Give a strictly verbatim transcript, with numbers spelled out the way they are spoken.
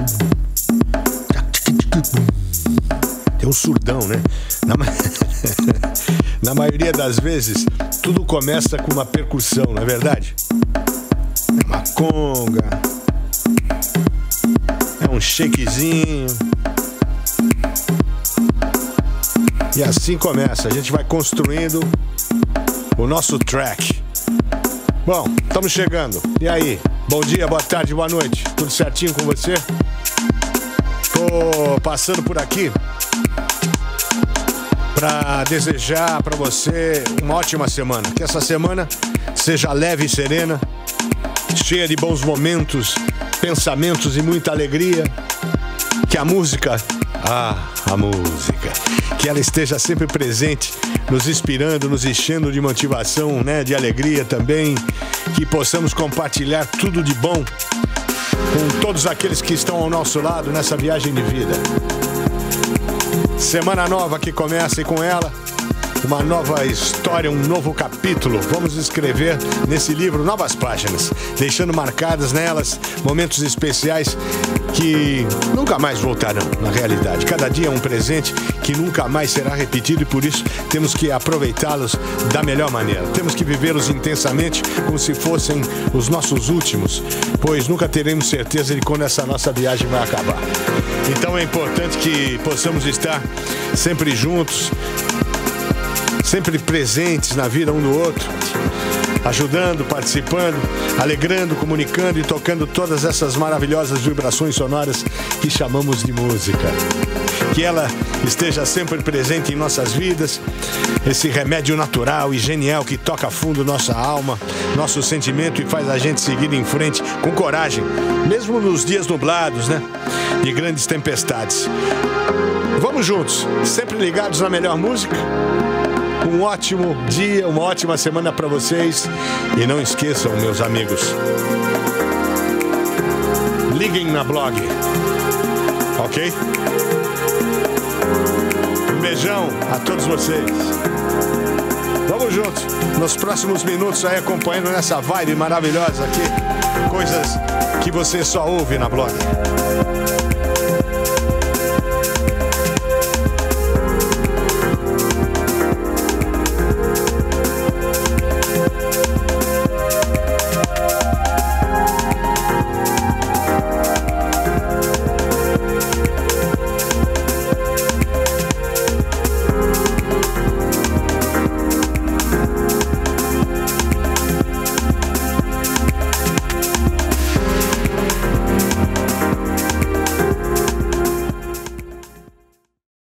Tem um surdão, né? Na, ma... Na maioria das vezes, tudo começa com uma percussão, não é verdade? É uma conga, é um shakezinho. E assim começa, a gente vai construindo o nosso track. Bom, estamos chegando. E aí? Bom dia, boa tarde, boa noite. Tudo certinho com você? Tô passando por aqui para desejar para você uma ótima semana. Que essa semana seja leve e serena, cheia de bons momentos, pensamentos e muita alegria. Que a música, ah, a música, que ela esteja sempre presente, nos inspirando, nos enchendo de motivação, né, de alegria também. Que possamos compartilhar tudo de bom com todos aqueles que estão ao nosso lado nessa viagem de vida. Semana nova que começa e com ela uma nova história, um novo capítulo. Vamos escrever nesse livro novas páginas, deixando marcadas nelas momentos especiais que nunca mais voltarão na realidade. Cada dia é um presente que nunca mais será repetido e por isso temos que aproveitá-los da melhor maneira. Temos que vivê-los intensamente como se fossem os nossos últimos, pois nunca teremos certeza de quando essa nossa viagem vai acabar. Então é importante que possamos estar sempre juntos, sempre presentes na vida um do outro, ajudando, participando, alegrando, comunicando e tocando todas essas maravilhosas vibrações sonoras que chamamos de música. Que ela esteja sempre presente em nossas vidas, esse remédio natural e genial que toca a fundo nossa alma, nosso sentimento e faz a gente seguir em frente com coragem, mesmo nos dias nublados, né? De grandes tempestades. Vamos juntos, sempre ligados na melhor música. Um ótimo dia, uma ótima semana para vocês. E não esqueçam, meus amigos, liguem na blog, ok? Um beijão a todos vocês. Vamos juntos, nos próximos minutos aí acompanhando nessa vibe maravilhosa aqui. Coisas que você só ouve na blog.